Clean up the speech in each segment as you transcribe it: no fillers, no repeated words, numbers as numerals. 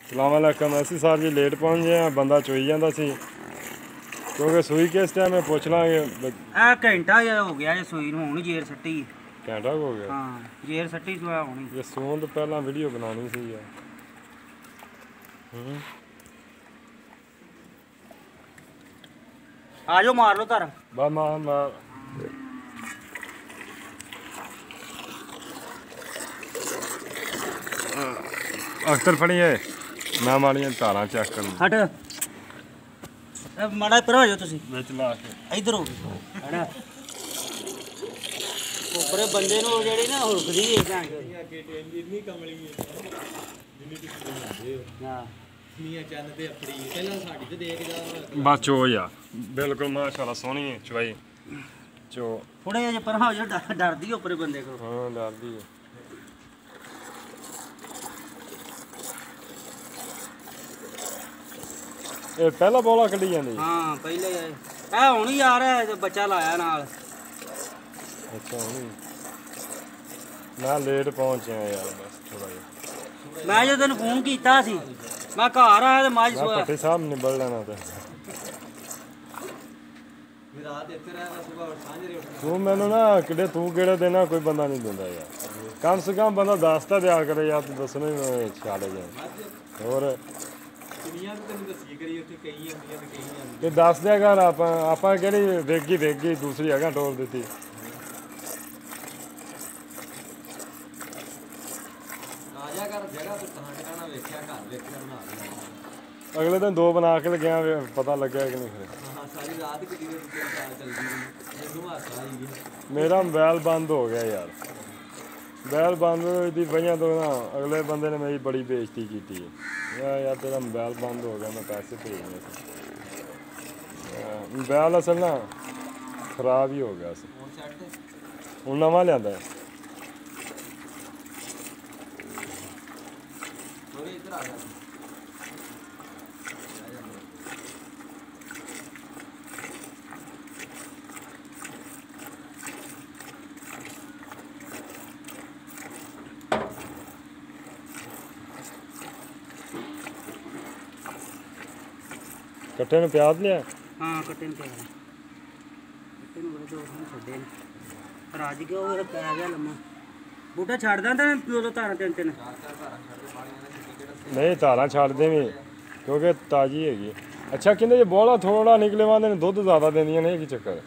ਸਲਾਮ ਅਲੈਕਮ। ਅਸੀਂ ਸਰ ਜੀ ਲੇਟ ਪਹੁੰਚ ਗਏ ਹਾਂ, ਬੰਦਾ ਚੋਈ ਜਾਂਦਾ ਸੀ ਕਿਉਂਕਿ ਸੂਈ ਕਿਸ ਟਾਈਮ ਪੁੱਛ ਲਾਂਗੇ। ਆ ਘੰਟਾ ਹੋ ਗਿਆ ਜੇ ਸੂਈ ਨੂੰ, ਹੁਣ ਜੇਰ ਸੱਟੀ। ਘੰਟਾ ਹੋ ਗਿਆ? ਹਾਂ ਜੇਰ ਸੱਟੀ ਸੋਇਆ ਹੋਣੀ। ਇਹ ਸੌਣ ਤੋਂ ਪਹਿਲਾਂ ਵੀਡੀਓ ਬਣਾਉਣੀ ਸੀ ਯਾਰ। ਆ ਜਾਓ ਮਾਰ ਲਓ ਧਰ। ਬਾ ਮਾਰ ਅਖਤਰ ਫੜੀਏ ਨਾ ਮਾੜੀਆਂ ਧਾਰਾਂ ਚੈੱਕ ਕਰਨ। ਹਟ ਮਾੜਾ ਪਰ ਹੋ ਜਾਓ ਤੁਸੀਂ ਵਿੱਚ ਲਾ ਕੇ ਇਧਰ ਹੋ ਹਣਾ ਉੱਪਰੇ ਬੰਦੇ ਨੂੰ ਜਿਹੜੀ ਨਾ ਹੁਰਕਦੀ ਵੇਖਾਂ ਅੱਗੇ ਇੰਨੀ ਕਮਲੀ ਹੈ ਜਿੰਨੀ ਤੁਸੀਂ ਬਣਾਉਂਦੇ ਹੋ। ਹਾਂ ਮੀਆਂ ਚੰਨ ਤੇ ਆਪਣੀ ਪਹਿਲਾਂ ਸਾਡੀ ਤੇ ਦੇਖ ਜਾ ਬਸ ਚੋ ਯਾ ਬਿਲਕੁਲ ਮਾਸ਼ਾਅੱਲਾ ਸੋਹਣੀ ਹੈ ਚਵਾਈ ਚੋ। ਥੋੜੇ ਜਿਹੇ ਪਰ ਹੋ ਜਾਓ, ਡਰਦੀ ਉੱਪਰੇ ਬੰਦੇ ਕੋਲ। ਹਾਂ ਡਰਦੀ ਹੈ। ਇਹ ਪਹਿਲਾ ਬੋਲਾ ਕੱਢੀ ਜਾਂਦੀ? ਹਾਂ ਪਹਿਲੇ ਇਹ ਹੁਣ ਹੀ ਆ ਰਿਹਾ ਬੱਚਾ ਲਾਇਆ ਨਾਲ। ਅੱਛਾ ਹੁਣ ਮੈਂ ਲੇਟ ਪਹੁੰਚਿਆ ਯਾਰ, ਬਸ ਥੋੜਾ ਜਿਹਾ। ਮੈਂ ਜਦੋਂ ਤੈਨੂੰ ਫੋਨ ਕੀਤਾ ਸੀ ਮੈਂ ਘਰ ਆਇਆ ਤੇ ਮਾਝ ਸੋਇਆ। ਪੱਠੇ ਸਾਹਿਬ ਨਿਬੜ ਲੈਣਾ ਤੇ ਰਾਤ ਇੱਥੇ ਰਹਿਣਾ ਸੁਬਾਹ ਸਾਂਝਰੇ ਤੂੰ ਮੈਨੂੰ ਨਾ ਤੂੰ ਕਿਹੜੇ ਦਿਨ ਕੋਈ ਬੰਦਾ ਨਹੀਂ ਦਿੰਦਾ ਯਾਰ। ਕਮ ਸੇ ਕਮ ਬੰਦਾ ਦੱਸ ਤਾਂ ਦਿਆ ਕਰੇ ਯਾਰ, ਤੂੰ ਦੱਸਣਾ ਹੀ ਛਾੜ ਜਾ। ਹੋਰ ਤੈਨੂੰ ਦੱਸੀ ਕਰੀ ਉੱਥੇ ਕਈ ਆਉਂਦੀਆਂ ਤੇ ਕਈ ਆਉਂਦੀਆਂ ਤੇ ਦੱਸ ਦਿਆ ਕਰ। ਆਪਾਂ ਕਿਹੜੀ ਵੇਖ ਗਈ ਦੂਸਰੀ ਹੈਗਾ ਟੋਲ ਦਿੱਤੀ। ਆਜਾ ਕਰ ਜਗ੍ਹਾ ਤੇ ਤਾਂ ਟਿਕਾਣਾ ਵੇਖਿਆ, ਘਰ ਵੇਖਿਆ ਬਣਾ ਲਿਆ। ਅਗਲੇ ਦਿਨ ਦੋ ਬਣਾ ਕੇ ਲੱਗਿਆ, ਪਤਾ ਲੱਗਿਆ ਕਿ ਨਹੀਂ ਫਿਰ। ਹਾਂ ਸਾਰੀ ਰਾਤ ਕਿਤੇ ਚਾਲ ਚੱਲਦੀ ਰਹੀ, ਮੈਨੂੰ ਹਾਸਾ ਆਈ ਗਿਆ। ਮੇਰਾ ਮੋਬਾਈਲ ਬੰਦ ਹੋ ਗਿਆ ਯਾਰ। ਮੋਬਾਈਲ ਬੰਦ ਦੀ ਵਜ੍ਹਾ ਤੋਂ ਨਾ ਅਗਲੇ ਬੰਦੇ ਨੇ ਮੇਰੀ ਬੜੀ ਬੇਇੱਜ਼ਤੀ ਕੀਤੀ ਹੈ। ਯਾਰ ਤੇਰਾ ਮੋਬਾਈਲ ਬੰਦ ਹੋ ਗਿਆ, ਮੈਂ ਪੈਸੇ ਭੇਜਣੇ ਸੀ। ਮੋਬਾਈਲ ਅਸਲ ਨਾ ਖਰਾਬ ਹੀ ਹੋ ਗਿਆ ਸੀ, ਹੁਣ ਨਵਾਂ ਲਿਆਂਦਾ ਹੈ। ਕੱਟੇ ਨੂੰ ਪਿਆਜ਼ ਲਿਆ? ਹਾਂ ਕੱਟੇ ਨੂੰ ਪਿਆਜ਼, ਕੱਟੇ ਨੂੰ ਬੜੇ ਦੋਸਤ ਨੇ ਛੱਡੇ ਨੇ। ਰਾਜ ਗਿਆ ਉਹ ਪੈ ਗਿਆ ਲੰਮਾ ਬੂਟਾ ਛੱਡਦਾ ਤਾਂ ਦੋ ਧਾਰਾਂ ਤਿੰਨ ਨਹੀਂ ਧਾਰਾਂ ਛੱਡ ਦੇਵੀਂ ਕਿਉਂਕਿ ਤਾਜ਼ੀ ਹੈਗੀ। ਅੱਛਾ ਕਹਿੰਦੇ ਜੇ ਬੋਲਾ ਥੋੜਾ ਨਿਕਲੇ ਵਾਂਦੇ ਨੇ ਦੁੱਧ ਜ਼ਿਆਦਾ ਦਿੰਦੀਆਂ ਨੇ, ਇਹ ਕੀ ਚੱਕਰ?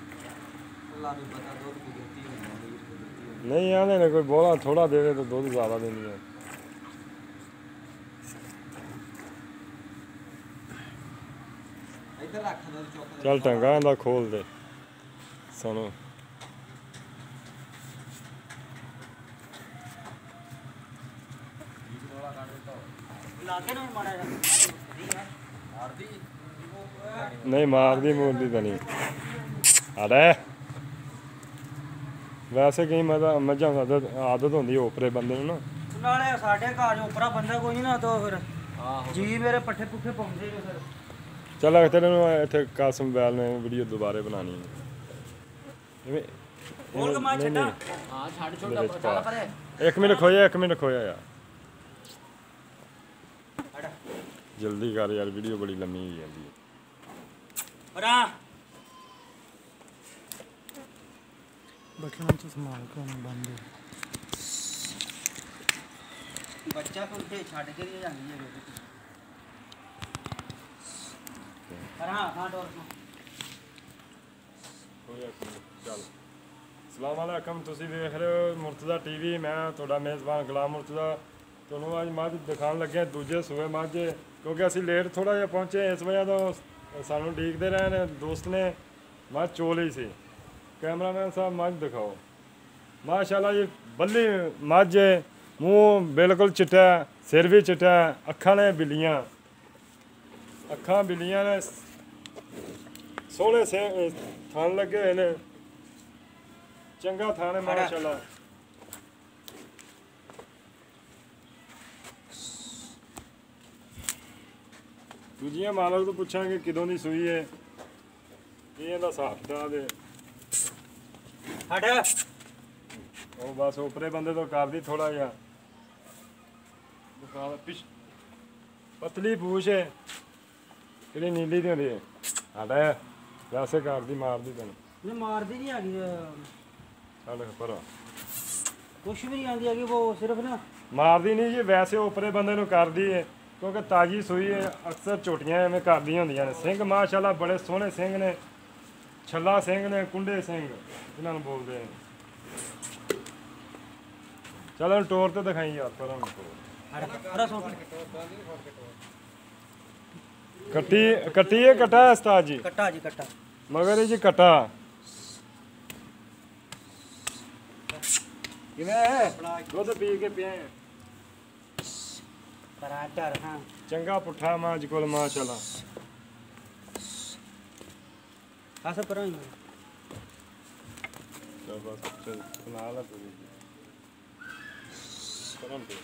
ਨਹੀਂ ਆਂਦੇ ਨੇ ਕੋਈ ਬੋਲਾ ਥੋੜਾ ਦੇਵੇ ਤਾਂ ਦੁੱਧ ਜ਼ਿਆਦਾ ਦਿੰਦੀਆਂ। ਚੱਲ ਟੰਗਾ ਇਹਦਾ ਖੋਲ ਦੇ ਸਾਨੂੰ। ਨਹੀਂ ਮਾਰਦੀ ਮੂਰਦੀ ਤਾਂ ਨਹੀਂ। ਅਰੇ ਵੈਸੇ ਕਈ ਮੱਝਾਂ ਆਦਤ ਹੁੰਦੀ ਓਪਰੇ ਬੰਦੇ ਨੂੰ ਨਾ। ਨਾਲੇ ਸਾਡੇ ਘਰ ਓਪਰਾ ਬੰਦਾ ਕੋਈ ਨਹੀਂ ਨਾ ਤਾਂ ਫਿਰ ਜੀ ਮੇਰੇ ਪੱਠੇ ਪੁੱਠੇ ਪਾਉਂਦੇ ਨੇ ਫਿਰ। ਚੱਲ ਤੇਰੇ ਨੂੰ ਇੱਥੇ ਕਾਸਮ ਮੋਬਾਈਲ ਨੇ ਵੀਡੀਓ ਦੁਬਾਰੇ ਬਣਾਉਣੀ ਹੈ। ਹੋਰ ਕਮਾ ਛੱਡਾ ਹਾਂ ਛੱਡ ਛੋਟਾ ਚੱਲ ਪਰੇ। ਇੱਕ ਮਿੰਟ ਖੋਇਆ ਯਾਰ, ਜਲਦੀ ਕਰ ਯਾਰ, ਵੀਡੀਓ ਬੜੀ ਲੰਮੀ ਹੋ ਜਾਂਦੀ ਹੈ। ਬਰਾ ਬਟਨਾਂ ਤੋਂ ਸੰਭਾਲ ਕੇ ਬੰਦ ਬੱਚਾ ਕੋਲ ਤੇ ਛੱਡ ਕੇ ਨਹੀਂ ਜਾਂਦੀ ਹੈ ਹਾਂ ਡੋਰ ਚੱਲ। ਸਲਾਮ ਅਲੈਕਮ, ਤੁਸੀਂ ਵੇਖ ਰਹੇ ਹੋ ਮੁਰਤਜ਼ਾ ਟੀਵੀ। ਮੈਂ ਤੁਹਾਡਾ ਮੇਜ਼ਬਾਨ ਗੁਲਾਮ ਮੁਰਤਜ਼ਾ। ਤੁਹਾਨੂੰ ਅੱਜ ਮੱਝ ਦਿਖਾਉਣ ਲੱਗਿਆ ਦੂਜੇ ਸੂਏ ਮੱਝ, ਕਿਉਂਕਿ ਅਸੀਂ ਲੇਟ ਥੋੜਾ ਜਿਹਾ ਪਹੁੰਚੇ, ਇਸ ਵਜ੍ਹਾ ਤੋਂ ਸਾਨੂੰ ਉਡੀਕਦੇ ਰਹੇ ਨੇ ਦੋਸਤ ਨੇ। ਮੱਝ ਚੋ ਲਈ ਸੀ। ਕੈਮਰਾਮੈਨ ਸਾਹਿਬ ਮੱਝ ਦਿਖਾਓ। ਮਾਸ਼ਾਅੱਲਾ ਜੀ ਬੱਲੀ ਮੱਝ, ਮੂੰਹ ਬਿਲਕੁਲ ਚਿੱਟਾ, ਸਿਰ ਵੀ ਚਿੱਟਾ, ਅੱਖਾਂ ਨੇ ਬਿੱਲੀਆਂ, ਅੱਖਾਂ ਬਿੱਲੀਆਂ ਨੇ, ਸੋਹਣੇ ਥਣ ਲੱਗੇ ਹੋਏ ਨੇ, ਚੰਗਾ ਥਣ ਹੈ ਮਾਸ਼ਾਅੱਲਾ। ਦੂਜੀਆਂ ਮਾਲਕ ਤੋਂ ਪੁੱਛਾਂਗੇ ਕਿਦੋਂ ਦੀ ਸੂਈ ਹੈ, ਇਹ ਇਹਦਾ ਹਿਸਾਬ ਕਿਤਾਬ ਹੈ। ਹਟ ਉਹ ਬਸ ਉਪਰੇ ਬੰਦੇ ਤੋਂ ਕਰਦੀ ਥੋੜਾ ਜਿਹਾ। ਪਤਲੀ ਪੂਛ ਹੈ ਕਿਹੜੀ ਨੀਲੀ ਦੀ ਹੁੰਦੀ ਹੈ ਸਾਡਾ ਵੈਸੇ ਕਰਦੀ ਮਾਰਦੀ ਤੈਨੂੰ ਇਹ ਮਾਰਦੀ ਨਹੀਂ ਹੈਗੀ ਚੱਲ ਪਰ ਕੁਛ ਵੀ ਨਹੀਂ ਆਉਂਦੀ ਹੈਗੀ ਉਹ ਸਿਰਫ ਨਾ ਮਾਰਦੀ ਨਹੀਂ ਜੀ ਵੈਸੇ ਉਪਰੇ ਬੰਦੇ ਨੂੰ ਕਰਦੀ ਹੈ ਕਿਉਂਕਿ ਤਾਜੀ ਸੂਈ ਹੈ ਅਕਸਰ ਝੋਟੀਆਂ ਐਵੇਂ ਕਰਦੀਆਂ ਹੁੰਦੀਆਂ ਨੇ ਸਿੰਘ ਮਾਸ਼ਾਅੱਲਾ ਬੜੇ ਸੋਹਣੇ ਸਿੰਘ ਨੇ ਛੱਲਾ ਸਿੰਘ ਨੇ ਕੁੰਡੇ ਸਿੰਘ ਇਹਨਾਂ ਨੂੰ ਬੋਲਦੇ ਨੇ ਚਲ ਹੁਣ ਟੋਰ ਤੇ ਦਿਖਾਈ ਯਾਰ ਪਰ ਹੁਣ ਕੱਟੀ ਇਹ ਕਟਾ ਹੈ ਉਸਤਾਦ ਜੀ ਕੱਟਾ ਜੀ ਕੱਟਾ ਮਗਰ ਇਹ ਜੀ ਕਟਾ ਕਿਵੇਂ ਦੁੱਧ ਪੀ ਕੇ ਪਿਆ ਪਰਾਟਰ ਹਾਂ ਚੰਗਾ ਪੁੱਠਾ ਮਾਂ ਅੱਜ ਕੋਲ ਮਾਸ਼ਾਅੱਲਾ ਆਸਾ ਪਰਾਂ ਹੀ ਚਲ ਬਸ ਚਲ ਸੁਣਾ ਲਾ ਤੂੰ ਪਰਮ ਤੇ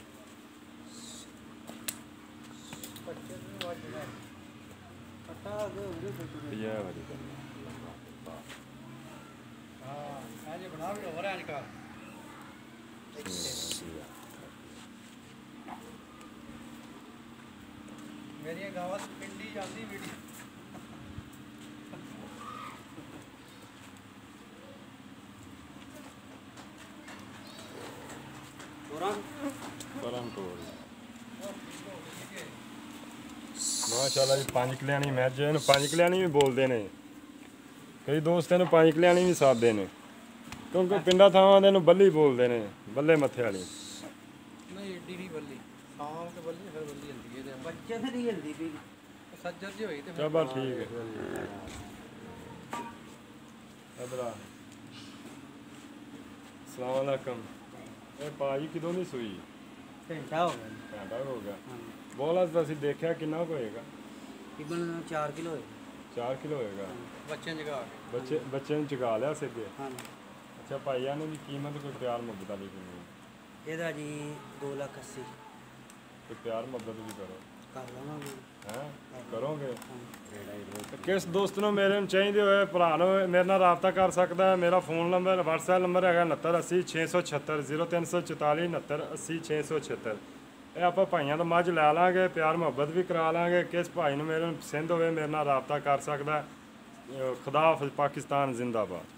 ਕੱਟਾ ਦੇ ਉਹਦੇ ਪਿਆ ਵਾਲੀ ਹਾਂ ਅੱਜ ਬਣਾ ਵੀ ਹੋ ਰਿਹਾ ਅੱਜ ਕਾ ਮੇਰੀਆਂ ਗਾਵਾਂ ਪਿੰਡੀ ਜਾਂਦੀ ਵੀਡੀਓ ਪਰਮ ਤੋੜ ਮਾਸ਼ਾਅੱਲਾ ਜੀ 5 ਕਲਿਆਣੀ ਮੈਚ ਇਹਨੂੰ 5 ਕਲਿਆਣੀ ਵੀ ਬੋਲਦੇ ਨੇ ਕਈ ਦੋਸਤ ਇਹਨੂੰ 5 ਕਲਿਆਣੀ ਵੀ ਸਾਧਦੇ ਨੇ ਕਿਉਂਕਿ ਪਿੰਡਾਂ ਥਾਵਾਂ ਦੇ ਨੂੰ ਬੱਲੀ ਬੋਲਦੇ ਨੇ ਬੱਲੇ ਮੱਥੇ ਵਾਲੀ ਨਹੀਂ ਏਡੀ ਨਹੀਂ ਬੱਲੀ ਸਾਲ ਤੇ ਬੱਲੀ ਫਿਰ ਬੱਲੀ ਹੁੰਦੀ ਹੈ ਬੱਚੇ ਤੇ ਨਹੀਂ ਹੁੰਦੀ ਵੀ ਸੱਜਰ ਜੀ ਹੋਈ ਤੇ ਚਲ ਬਸ ਠੀਕ ਹੈ ਅਬਰਾ ਸਲਾਮ ਅਲੈਕਮ ਇਹ ਭਾਜੀ ਕਿਦੋਂ ਦੀ ਸੂਈ ਘੰਟਾ ਹੋ ਗਿਆ ਘੰਟਾ ਹੋ ਗਿਆ ਬੋਲਸ ਤਾਂ ਅਸੀਂ ਦੇਖਿਆ ਕਿੰਨਾ ਕੁ ਹੋਏਗਾ ਤਕਰੀਬਨ 4 ਕਿਲੋ ਹੋਏ 4 ਕਿਲੋ ਹੋਏਗਾ ਬੱਚਿਆਂ ਜਗਾ ਬੱਚੇ ਨੂੰ ਚੁਗਾ ਲਿਆ ਸਿੱਧੇ ਹਾਂ ਅੱਛਾ ਭਾਈਆਂ ਨੂੰ ਵੀ ਕੀਮਤ ਕੋਈ ਪਿਆਰ ਮੁਹੱਬਤ ਵਾਲੀ ਕੋਈ ਇਹਦਾ ਜੀ 2,80,000 ਕੋਈ ਪਿਆਰ ਮੁਹੱਬਤ ਵੀ ਕਰੋ ਕਰ ਲਵਾਂਗੇ ਹੈ ਕਰੋਗੇ ਤੇ ਕਿਸ ਦੋਸਤ ਨੂੰ ਮੇਰੇ ਨੂੰ ਚਾਹੀਦੇ ਹੋਏ ਭਰਾ ਨੂੰ ਮੇਰੇ ਨਾਲ ਰਾਬਤਾ ਕਰ ਸਕਦਾ ਹੈ ਮੇਰਾ ਫੋਨ ਨੰਬਰ WhatsApp ਨੰਬਰ ਹੈਗਾ 6980 676 0344 6980 676 ਇਹ ਆਪਾਂ ਭਾਈਆਂ ਤੋਂ ਮੱਝ ਲੈ ਲਾਂਗੇ ਪਿਆਰ ਮੁਹੱਬਤ ਵੀ ਕਰਾ ਲਾਂਗੇ ਕਿਸ ਭਾਈ ਨੂੰ ਮੇਰੇ ਨੂੰ ਪਸੰਦ ਹੋਵੇ ਮੇਰੇ ਨਾਲ ਰਾਬਤਾ ਕਰ ਸਕਦਾ ਖੁਦਾ ਹਾਫਿਜ਼ ਪਾਕਿਸਤਾਨ ਜ਼ਿੰਦਾਬਾਦ